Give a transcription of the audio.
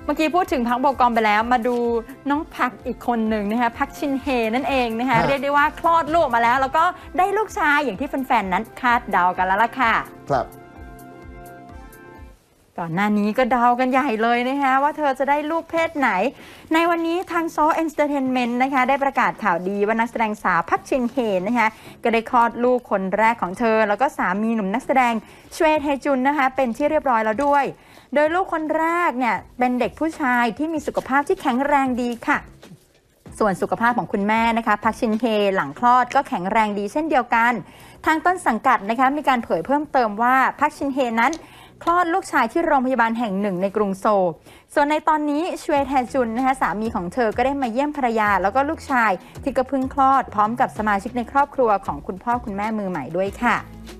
มื่อกี้พูดถึงพักโบกอมไปแล้วมาดูน้องพักอีกคนหนึ่งนะคะพักชินเฮนั่นเองนะคะเรียกได้ว่าคลอดลูกมาแล้วแล้วก็ได้ลูกชายอย่างที่แฟนๆนั้นคาดเดากันแล้วล่ะค่ะครับก่อนหน้านี้ก็เดากันใหญ่เลยนะคะว่าเธอจะได้ลูกเพศไหนในวันนี้ทางโซเอนเตอร์เทนเมนต์นะคะได้ประกาศข่าวดีว่านักแสดงสาวพักชินเฮนะคะก็ได้คลอดลูกคนแรกของเธอแล้วก็สามีหนุ่มนักแสดงชเวทเฮจุนนะคะเป็นที่เรียบร้อยแล้วด้วยโดยลูกคนแรกเนี่ยเป็นเด็กผู้ชายที่มีสุขภาพที่แข็งแรงดีค่ะส่วนสุขภาพของคุณแม่นะคะพักชินเฮหลังคลอดก็แข็งแรงดีเช่นเดียวกันทางต้นสังกัดนะคะมีการเผยเพิ่มเติมว่าพักชินเฮนั้นคลอดลูกชายที่โรงพยาบาลแห่งหนึ่งในกรุงโซลส่วนในตอนนี้ชเวทแฮจุนนะคะสามีของเธอก็ได้มาเยี่ยมภรรยาแล้วก็ลูกชายที่ก็เพิ่งคลอดพร้อมกับสมาชิกในครอบครัวของคุณพ่อคุณแม่มือใหม่ด้วยค่ะ